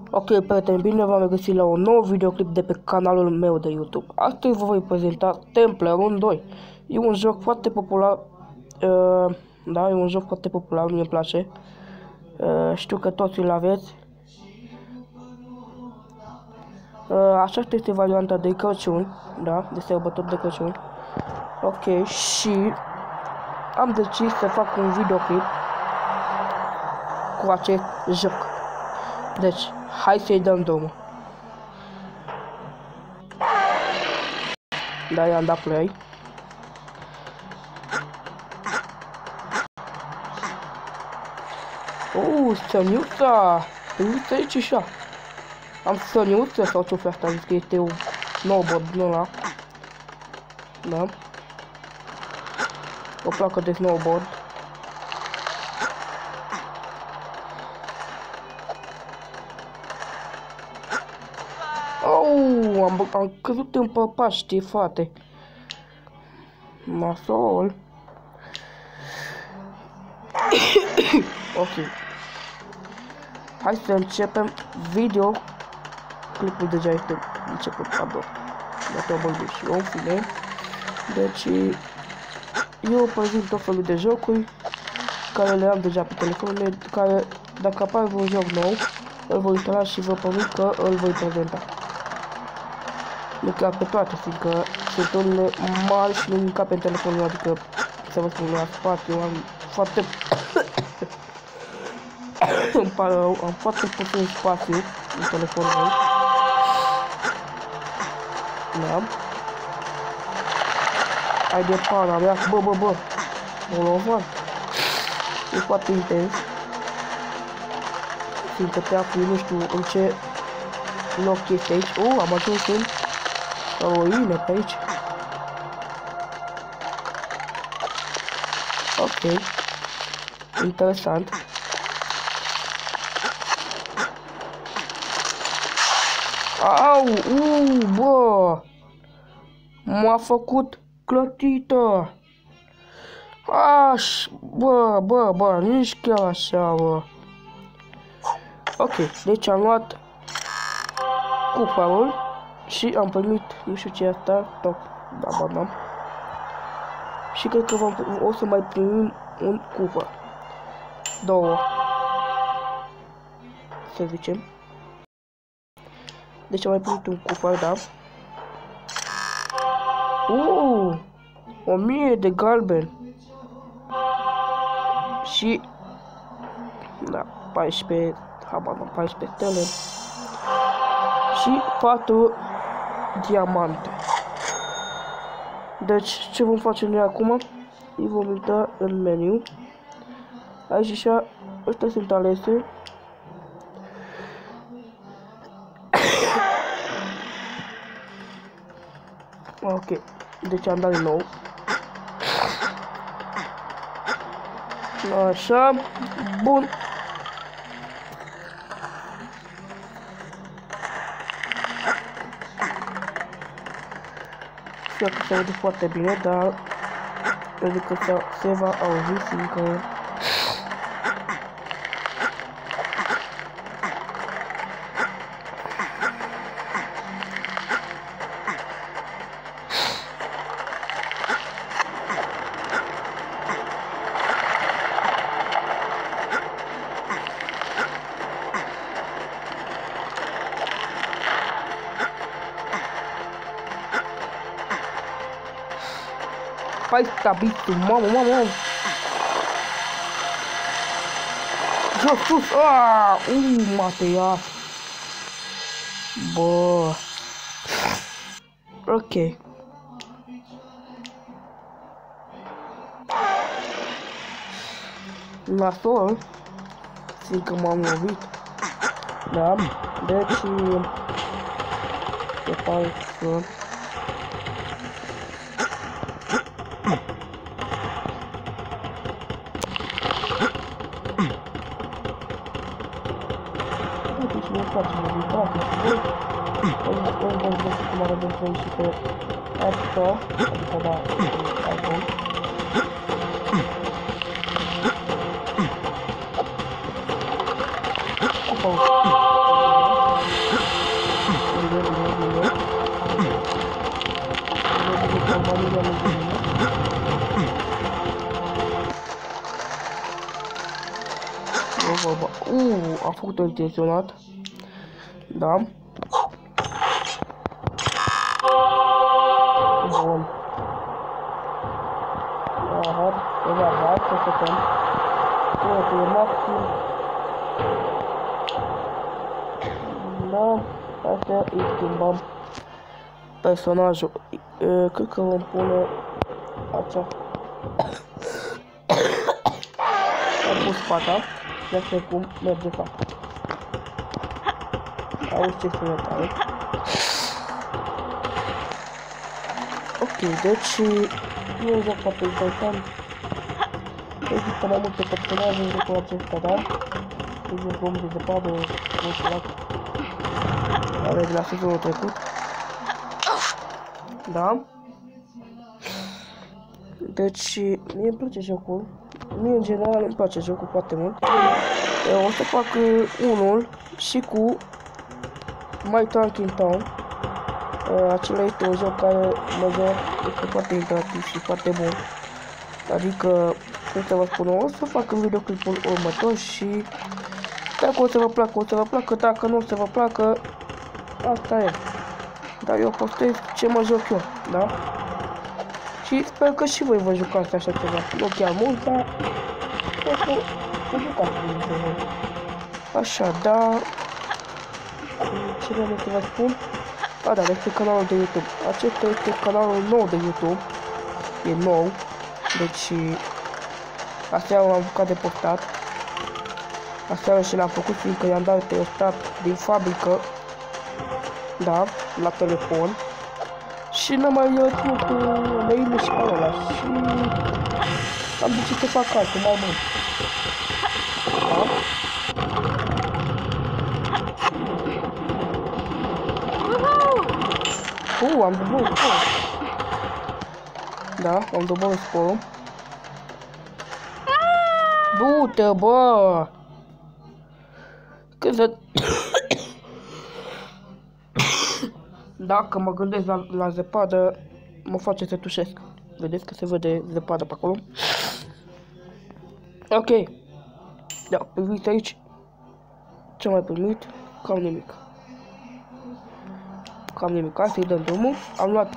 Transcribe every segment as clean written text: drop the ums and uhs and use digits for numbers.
Ok, prieteni, bine v-am regăsit la un nou videoclip de pe canalul meu de YouTube. Astăzi vă voi prezenta Temple Run 2. E un joc foarte popular. Da, e un joc foarte popular, mie îmi place. Știu că toți îl aveți. Aceasta este varianta de Crăciun, da, de sărbători de Crăciun. Ok, și am decis să fac un videoclip cu acest joc. Deci, hai să-i dăm drumul. Da, i-am dat play. Săniuța! Uite aici așa. Am săniuță sau ce-o fi asta? Zic că este un snowboard din ăla. Da. O placă de snowboard. Am căzut în păpaște, frate. Nasol. Ok. Hai să începem video. Clipul deja este început, pardon. Dacă am vorbit și eu, în fine. Deci, eu prezint tot felul de jocuri care le am deja pe telefonul, care, dacă apare un joc nou, îl voi instala și vă promit că îl voi prezenta. Nu chiar pe toate, fiindcă sunt unele mari și nu ca pe telefonul, adică, să vă spun, la spațiu, am foarte... îmi pare rău, am foarte puțin spațiu în telefonul meu. Da. Hai de pana mea, bă, bolovan. E foarte intens. Fiindcă te afli, nu știu în ce loc este aici. Am ajuns în ruine pe aici. Ok. Interesant. Au, bă! M-a făcut clătită! Bă, nici chiar așa, bă. Ok, deci am luat cufarul și am primit, nu știu ce asta, top, da. Și cred că o să mai primim un cufăr. Două. Să zicem. Deci am mai primit un cufăr, da. 1000 de galben. Și da, 14 stele. Și 4 diamante. Deci ce vom face noi acum? Îi vom intra în meniu. Aici așa, ăștia sunt alese. Ok, deci am dat din nou. Așa, bun. Știu că se aude foarte bine, dar cred că se va auzi, fiindcă Hai stabitul, mamă. Jos, sus, m-a tăiat. Bă. Ok. Nasol, fiindcă m-am lovit. Da, deci se pare că nu facem mobilitate și voi o să văd cum arătăm pe aici și pe asta, adică da, iPhone. Cu pauză. Am făcut-o intenționat. Da. Bun. Aha, hai să facem. Bun, e maxim. Da, astea îi schimbăm personajul. Cred că vom pune acea. Am pus fata, ia să cum merge fata. Auzi ce spune tare. Ok, deci nu e joc foarte interesant. Există mai multe personaje în jocul acesta, da? Există om de zăpadă, nu știu dacă are de la sezonul trecut. Da? Deci, mie îmi place jocul. Mie în general îmi place jocul foarte mult. O să fac unul și cu My Talking Town. Acela este un joc care mă joc, este foarte interactiv și foarte bun. Adică, cum să vă spun, o să fac în videoclipul următor și dacă o să vă placă, o să vă placă, dacă nu o să vă placă, asta e. Dar eu postez ce mă joc eu, da? Și sper că și voi vă jucați așa ceva. Nu chiar mult, dar sper că vă jucați dintre voi. Așa, da. Ce vreau să vă spun? A, da, este canalul de YouTube. Acesta este canalul nou de YouTube. E nou. Deci, aseară am apucat de postat. Aseară și l-am făcut fiindcă i-am dat testat din fabrică. Da, la telefon. Și n-am mai ținut cu mail și parola. Și am decis să fac altul mai mult. Da? Am doborât sporul. Da, am doborât sporul. Du-te, bă! Când să... Dacă mă gândesc la zăpadă, mă face să tușesc. Vedeți că se vede zăpadă pe acolo? Ok. Da, priviți aici. Ce mai primit? Cam nimic. Cam nimic. Hai să-i dăm drumul. Am luat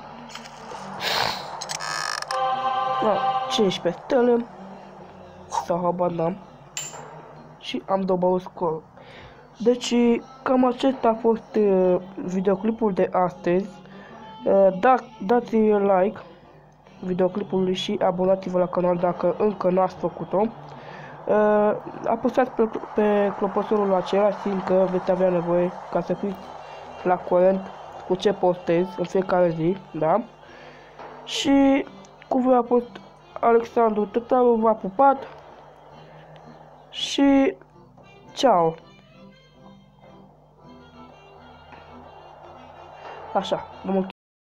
15 stele. Sau habar n-am. Și am doborât scorul. Deci, cam acesta a fost videoclipul de astăzi. Dați like videoclipului și abonați-vă la canal dacă încă n-ați făcut-o. Apăsați pe clopoțelul acela, fiindcă veți avea nevoie ca să fiți la curent cu ce postez în fiecare zi, da? Și cu voi a fost Alexandru Tătaru, v-a pupat și ceau! Așa, vom încheia.